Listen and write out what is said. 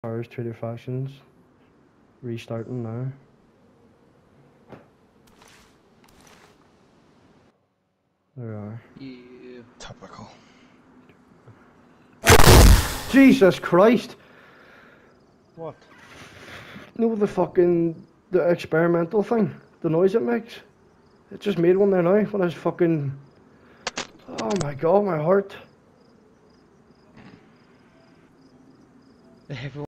Powers to the factions. Restarting now. There we are. Yeah. Typical. Jesus Christ! What? No, the experimental thing, the noise it makes. It just made one there now when I was fucking. Oh my god, my heart. Everyone